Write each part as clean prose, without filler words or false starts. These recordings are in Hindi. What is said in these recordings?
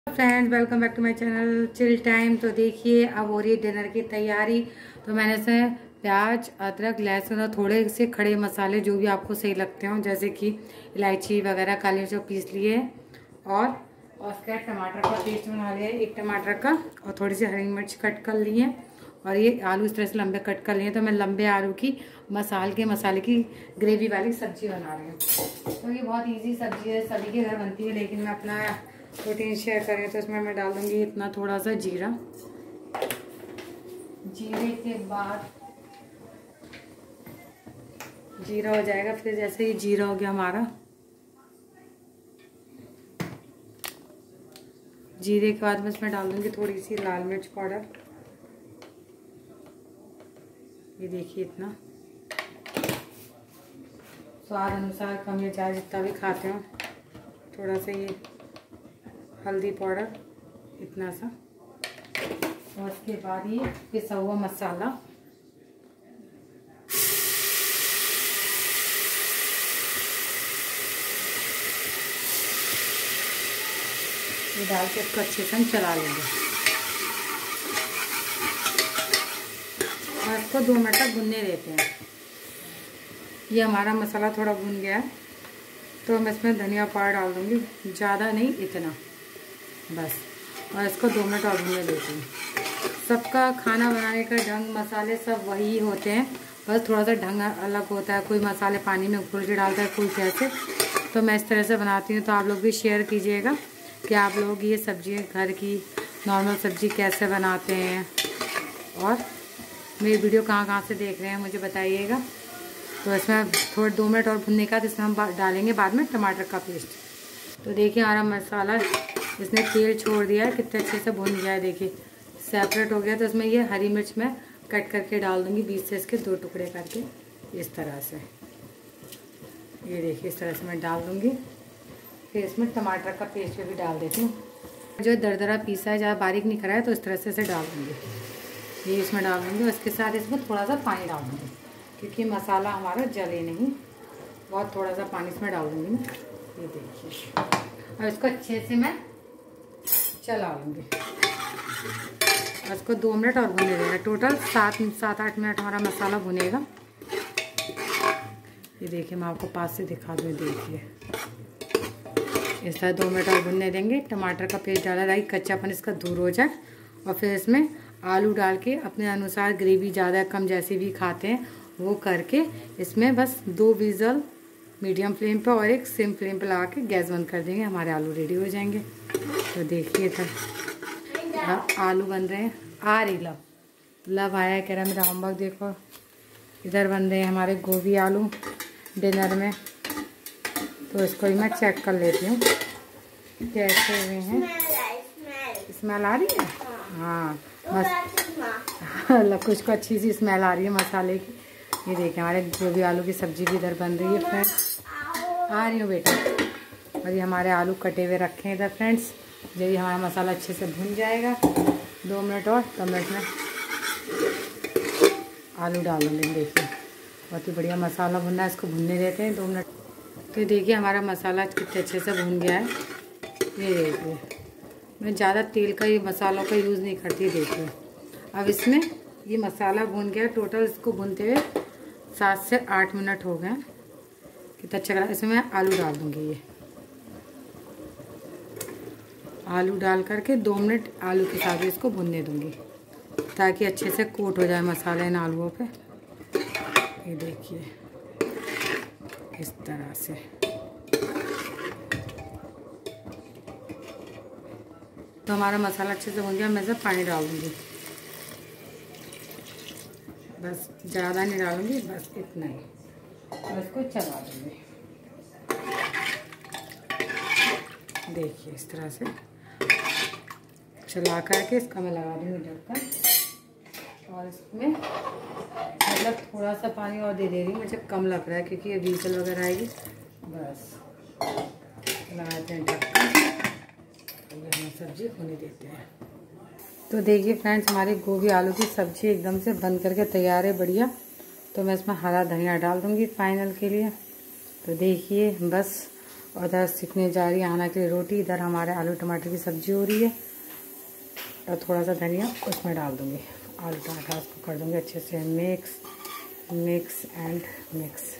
Friends, welcome back to my channel chill time. तो देखिए, अब हो रही है डिनर की तैयारी। तो मैंने इसमें प्याज, अदरक, लहसुन और थोड़े से खड़े मसाले जो भी आपको सही लगते हो, जैसे कि इलायची वगैरह, काली मिर्च पीस लिए और उसका टमाटर का पेस्ट बना लिया, एक टमाटर का, और थोड़ी सी हरी मिर्च कट कर ली है। और ये आलू इस तरह से लंबे कट कर लिए। तो मैं लंबे आलू की मसाले की ग्रेवी वाली सब्जी बना रही हूँ। तो ये बहुत इजी सब्जी है, सभी के घर बनती है, लेकिन मैं अपना प्रोटीन शेयर करें तो इसमें मैं डाल दूंगी इतना थोड़ा सा जीरा। जीरे के बाद जीरा हो जाएगा, फिर जैसे ही जीरा हो गया हमारा, जीरे के बाद मैं इसमें डाल दूंगी थोड़ी सी लाल मिर्च पाउडर। ये देखिए, इतना स्वाद अनुसार कम या ज़्यादा जितना भी खाते हो। थोड़ा सा ये हल्दी पाउडर, इतना सा। और उसके बाद ये पिसा हुआ मसाला, ये डाल के इसको अच्छे से हम चला लेंगे और इसको 2 मिनट तक भुनने देते हैं। ये हमारा मसाला थोड़ा भुन गया है, तो मैं इसमें धनिया पाउडर डाल दूँगी, ज़्यादा नहीं, इतना बस। और इसको 2 मिनट और भुनने देती हूँ। सबका खाना बनाने का ढंग, मसाले सब वही होते हैं, बस थोड़ा सा ढंग अलग होता है। कोई मसाले पानी में घोल के डालता है, कोई कैसे। तो मैं इस तरह से बनाती हूँ। तो आप लोग भी शेयर कीजिएगा कि आप लोग ये सब्जी घर की नॉर्मल सब्जी कैसे बनाते हैं, और मेरी वीडियो कहाँ से देख रहे हैं मुझे बताइएगा। तो इसमें थोड़े 2 मिनट और भुनने के बाद इसमें हम डालेंगे बाद में टमाटर का पेस्ट। तो देखिए, हमारा मसाला इसने तेल छोड़ दिया है, कितने अच्छे से भुन गया है। देखिए, सेपरेट हो गया। तो इसमें ये हरी मिर्च मैं कट करके डाल दूँगी, बीच से इसके 2 टुकड़े करके, इस तरह से। ये देखिए, इस तरह से मैं डाल दूँगी। फिर इसमें टमाटर का पेस्ट भी डाल देती हूँ, जो दरदरा पीसा है, ज़्यादा बारीक नहीं करा है, तो इस तरह से इसे डाल दूँगी। ये इसमें डाल दूँगी। उसके साथ इसमें थोड़ा सा पानी डाल दूँगी, क्योंकि मसाला हमारा जले नहीं। बहुत थोड़ा सा पानी इसमें डाल दूँगी मैं। ये देखिए, और इसको अच्छे से मैं चला लूँगी। इसको 2 मिनट और भुने देगा। टोटल 7-8 मिनट हमारा मसाला भुनेगा। ये देखिए, मैं आपको पास से दिखा दूँ। देखिए, इस तरह 2 मिनट और भुनने देंगे। टमाटर का पेस्ट डाला ताकि कच्चापन इसका दूर हो जाए। और फिर इसमें आलू डाल के अपने अनुसार, ग्रेवी ज़्यादा कम जैसे भी खाते हैं वो करके, इसमें बस 2 विज़ल मीडियम फ्लेम पे और 1 सिम फ्लेम पे लगा के गैस बंद कर देंगे। हमारे आलू रेडी हो जाएंगे। तो देखिए, था आलू बन रहे हैं। आ रही लव आया, कह रहा मेरा होमवर्क देखो। इधर बन रहे हैं हमारे गोभी आलू डिनर में। तो इसको ही मैं चेक कर लेती हूँ कैसे हुए हैं। स्मेल आ रही है? हाँ, बस कुछ को अच्छी सी स्मेल आ रही है मसाले की। ये देखिए, हमारे गोभी आलू की सब्जी भी इधर बन रही है फ्रेंड्स। आ रही हूँ बेटा। और ये हमारे आलू कटे हुए रखे हैं इधर फ्रेंड्स। जब ये हमारा मसाला अच्छे से भुन जाएगा 2 मिनट और, तो मैं इसमें आलू डाल दूँगी। देखिए, बहुत ही बढ़िया मसाला भुनना है, इसको भुनने देते हैं 2 मिनट। तो देखिए, हमारा मसाला कितने अच्छे से भुन गया है। ये देखिए, मैं ज़्यादा तेल का, ये मसालों का यूज़ नहीं करती। देखिए, अब इसमें ये मसाला भुन गया। टोटल इसको भुनते हुए 7 से 8 मिनट हो गए। कितना अच्छा लगा। इसमें मैं आलू डाल दूँगी। ये आलू डाल करके 2 मिनट आलू के साथ इसको भुनने दूँगी, ताकि अच्छे से कोट हो जाए मसाला इन आलूओं पे। ये देखिए, इस तरह से। तो हमारा मसाला अच्छे से भुन गया। मैं इसमें पानी डाल दूँगी, बस ज़्यादा नहीं डालूँगी, बस इतना ही। और इसको चला दूँगी। देखिए, इस तरह से चला करके इसका मैं लगा दूँगी ढक्कन। और इसमें मतलब थोड़ा सा पानी और दे रही हूँ, मुझे कम लग रहा है क्योंकि ये विसल वगैरह आएगी। बस लगाते हैं ढक्कन, ये हम सब्जी होने देते हैं। तो देखिए फ्रेंड्स, हमारी गोभी आलू की सब्जी एकदम से बन करके तैयार है, बढ़िया। तो मैं इसमें हरा धनिया डाल दूँगी फाइनल के लिए। तो देखिए, बस उधर सीखने जा रही है आना के लिए रोटी, इधर हमारे आलू टमाटर की सब्जी हो रही है और थोड़ा सा धनिया उसमें डाल दूँगी। आलू टमाटर उसको कर दूँगी अच्छे से मिक्स एंड मिक्स।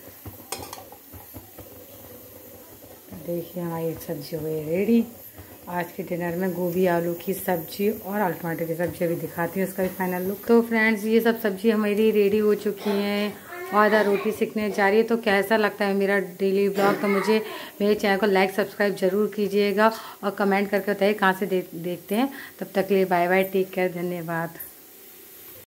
देखिए हमारी सब्जी हो गई रेडी। आज के डिनर में गोभी आलू की सब्जी और आलू टमाटर की सब्जी अभी दिखाती हूँ इसका भी फाइनल लुक। तो फ्रेंड्स ये सब सब्जी हमारी रेडी हो चुकी हैं और इधर रोटी सीखने जा रही है। तो कैसा लगता है मेरा डेली ब्लॉग, तो मुझे मेरे चैनल को लाइक सब्सक्राइब जरूर कीजिएगा और कमेंट करके बताइए कहाँ से देखते हैं। तब तक के लिए बाय बाय, टेक केयर, धन्यवाद।